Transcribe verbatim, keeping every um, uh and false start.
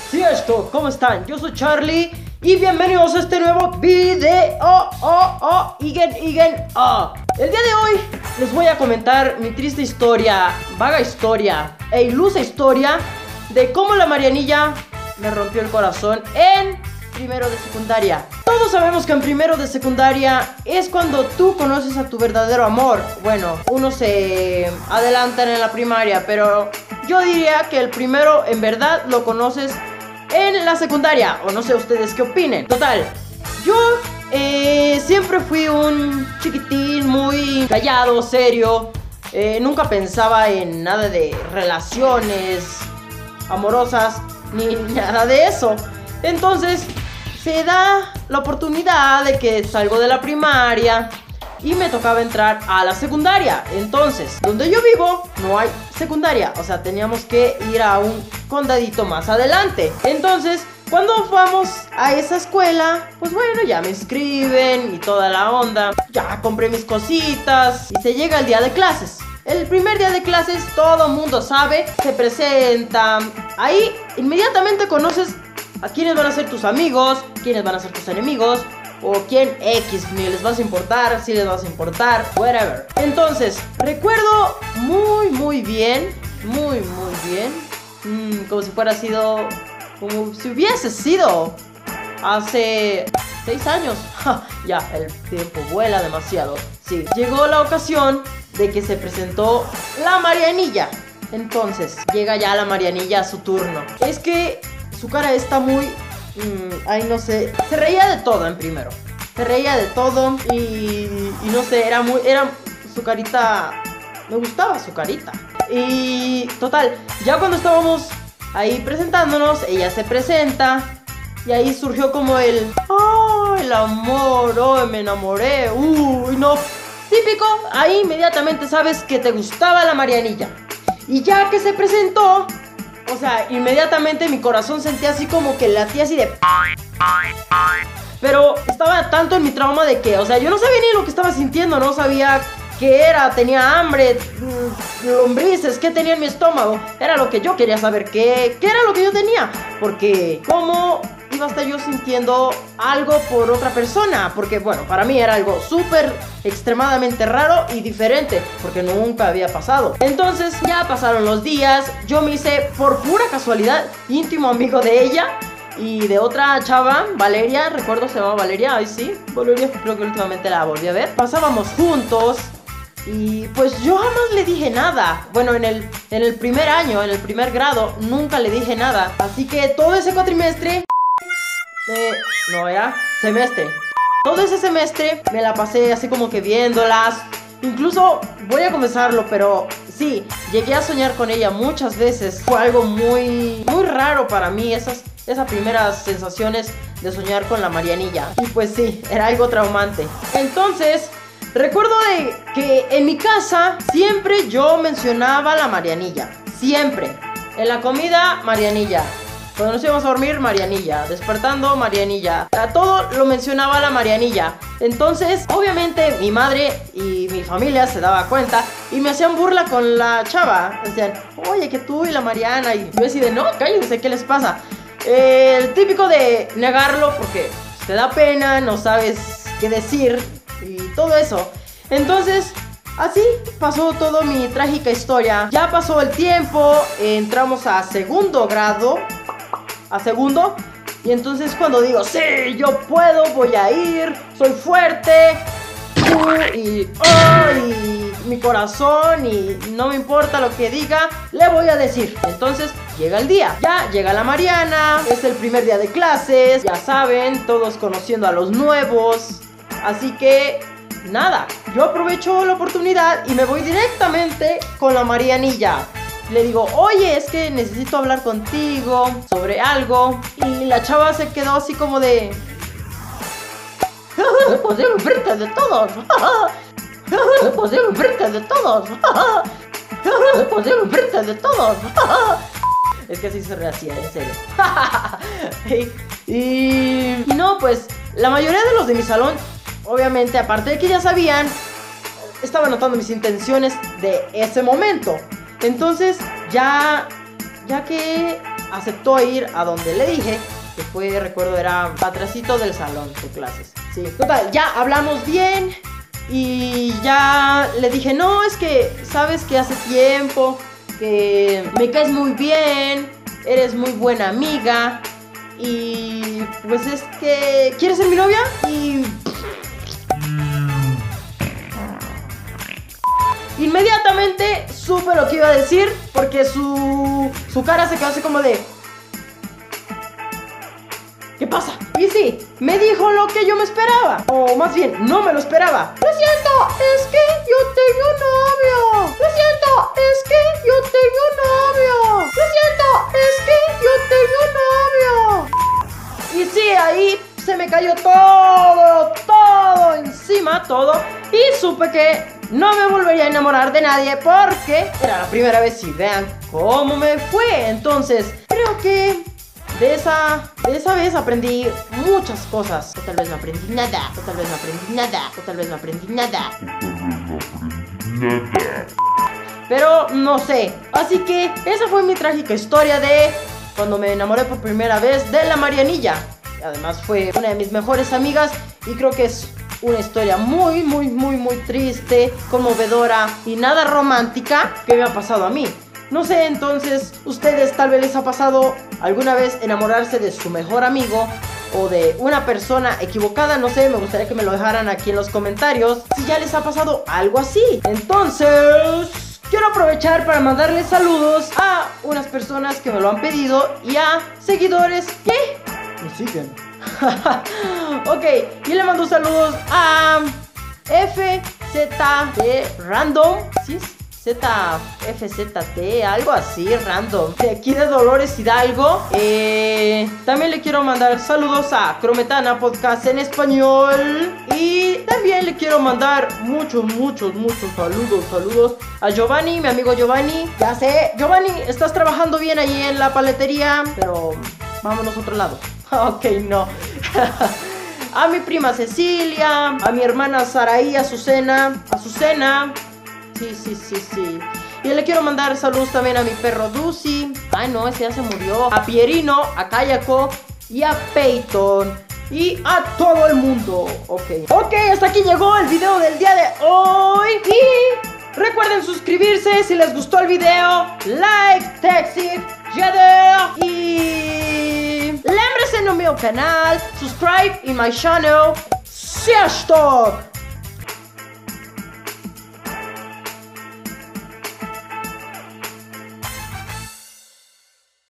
Sí, esto, ¿cómo están? Yo soy Charlie y bienvenidos a este nuevo video. Oh, oh, igen, igen, oh. El día de hoy les voy a comentar mi triste historia, vaga historia e ilusa historia de cómo la Marianilla me rompió el corazón en primero de secundaria. Todos sabemos que en primero de secundaria es cuando tú conoces a tu verdadero amor. Bueno, unos se adelantan en la primaria, pero yo diría que el primero en verdad lo conoces en la secundaria, o no sé ustedes qué opinen. Total, yo eh, siempre fui un chiquitín muy callado, serio. eh, Nunca pensaba en nada de relaciones amorosas ni nada de eso. Entonces se da la oportunidad de que salgo de la primaria y me tocaba entrar a la secundaria. Entonces, donde yo vivo no hay secundaria, o sea, teníamos que ir a un condadito más adelante. Entonces, cuando vamos a esa escuela, pues bueno, ya me inscriben y toda la onda. Ya compré mis cositas y se llega el día de clases. El primer día de clases todo mundo sabe, se presenta. Ahí inmediatamente conoces a quiénes van a ser tus amigos, quiénes van a ser tus enemigos, o quién X, ni les vas a importar, si les vas a importar, whatever. Entonces, recuerdo muy, muy bien, muy, muy bien, mmm, como si fuera sido, como si hubiese sido hace seis años. Ya, el tiempo vuela demasiado. Sí, llegó la ocasión de que se presentó la Marianilla. Entonces, llega ya la Marianilla a su turno. Es que su cara está muy... Mm, ay, no sé. Se reía de todo en primero. Se reía de todo. Y, y no sé, era muy... Era su carita... Me gustaba su carita. Y total, ya cuando estábamos ahí presentándonos, ella se presenta. Y ahí surgió como el... ¡Oh, el amor! ¡Oh, me enamoré! ¡Uy, no! Típico, ahí inmediatamente sabes que te gustaba la Marianilla. Y ya que se presentó... O sea, inmediatamente mi corazón sentía así como que latía así de... Pero estaba tanto en mi trauma de que, o sea, yo no sabía ni lo que estaba sintiendo, no sabía qué era, tenía hambre, lombrices, qué tenía en mi estómago. Era lo que yo quería saber, qué, qué era lo que yo tenía. Porque, ¿cómo iba a estar yo sintiendo algo por otra persona? Porque, bueno, para mí era algo súper, extremadamente raro y diferente, porque nunca había pasado. Entonces, ya pasaron los días, yo me hice, por pura casualidad, íntimo amigo de ella y de otra chava, Valeria, recuerdo se llamaba Valeria, ay sí, Valeria, creo que últimamente la volví a ver. Pasábamos juntos. Y pues yo jamás le dije nada. Bueno, en el, en el primer año, en el primer grado, nunca le dije nada. Así que todo ese cuatrimestre eh, no, era semestre. Todo ese semestre me la pasé así como que viéndolas. Incluso, voy a confesarlo, pero sí, llegué a soñar con ella muchas veces. Fue algo muy, muy raro para mí, esas, esas primeras sensaciones de soñar con la Marianilla. Y pues sí, era algo traumante. Entonces... recuerdo de que en mi casa siempre yo mencionaba la Marianilla. Siempre. En la comida, Marianilla. Cuando nos íbamos a dormir, Marianilla. Despertando, Marianilla. A todo lo mencionaba la Marianilla. Entonces, obviamente, mi madre y mi familia se daba cuenta y me hacían burla con la chava. Decían, oye, que tú y la Mariana. Y yo decía, no, cállense, ¿qué les pasa? Eh, el típico de negarlo porque te da pena, no sabes qué decir y todo eso. Entonces, así pasó toda mi trágica historia. Ya pasó el tiempo, entramos a segundo grado. A segundo. Y entonces cuando digo, sí, yo puedo, voy a ir, soy fuerte, uh, y, oh, y mi corazón, y no me importa lo que diga, le voy a decir. Entonces llega el día, ya llega la Mariana, es el primer día de clases, ya saben, todos conociendo a los nuevos. Así que, nada, yo aprovecho la oportunidad y me voy directamente con la Marianilla. Le digo, oye, es que necesito hablar contigo sobre algo. Y la chava se quedó así como de... pues digo enfrente de todos. pues digo enfrente de todos. pues digo enfrente de todos. Es que así se rehacía, en serio. y, y no, pues, la mayoría de los de mi salón... obviamente, aparte de que ya sabían, estaba notando mis intenciones de ese momento. Entonces, ya ya que aceptó ir a donde le dije, que fue, recuerdo, era atrásito del salón de clases. Sí, total, ya hablamos bien y ya le dije, no, es que sabes que hace tiempo que me caes muy bien, eres muy buena amiga y pues es que ¿quieres ser mi novia? Y inmediatamente supe lo que iba a decir, porque su, su cara se quedó así como de ¿qué pasa? Y sí, me dijo lo que yo me esperaba, o más bien, no me lo esperaba. Lo siento, es que yo tengo novio. Lo siento, es que yo tengo novio. Lo siento, es que yo tengo novio. Y sí, ahí se me cayó todo, todo encima, todo. Y supe que no me volvería a enamorar de nadie porque era la primera vez y vean cómo me fue. Entonces, creo que de esa, de esa vez aprendí muchas cosas. O tal vez no aprendí nada. O tal vez no aprendí nada. O tal vez no aprendí nada. Pero no sé. Así que esa fue mi trágica historia de cuando me enamoré por primera vez de la Marianilla. Además fue una de mis mejores amigas y creo que es una historia muy, muy, muy, muy triste, conmovedora y nada romántica que me ha pasado a mí. No sé, entonces, ustedes tal vez les ha pasado alguna vez enamorarse de su mejor amigo o de una persona equivocada, no sé, me gustaría que me lo dejaran aquí en los comentarios si ya les ha pasado algo así. Entonces, quiero aprovechar para mandarles saludos a unas personas que me lo han pedido y a seguidores que me siguen. Ok, y le mando saludos a F Z T Random, ¿sí? Z F Z T, algo así, random, de aquí de Dolores Hidalgo. eh, También le quiero mandar saludos a Crometana Podcast en español. Y también le quiero mandar muchos, muchos, muchos saludos, saludos a Giovanni, mi amigo Giovanni. Ya sé, Giovanni, estás trabajando bien ahí en la paletería, pero vámonos a otro lado. Ok, no. A mi prima Cecilia, a mi hermana Saraí, Azucena, Azucena. Sí, sí, sí, sí. Y le quiero mandar saludos también a mi perro Dusi. Ay, no, ese ya se murió. A Pierino, a Kayako y a Peyton. Y a todo el mundo. Ok. Ok, hasta aquí llegó el video del día de hoy. Y recuerden suscribirse si les gustó el video. Like, taxi, jeder. Y lembra-se no meu canal. Subscribe in my channel. Sziasztok!